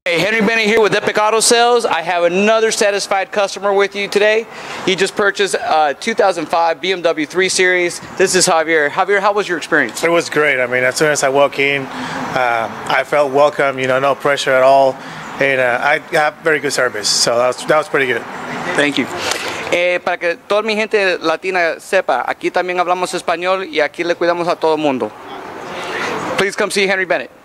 Hey, Henry Bennett here with Epic Auto Sales. I have another satisfied customer with you today. He just purchased a 2005 BMW 3 Series. This is Javier. Javier, how was your experience? It was great. I mean, as soon as I walked in, I felt welcome, you know, no pressure at all. And I have very good service, so that was pretty good. Thank you. Para que toda mi gente latina sepa, aquí también hablamos español y aquí le cuidamos a todo el mundo. Please come see Henry Bennett.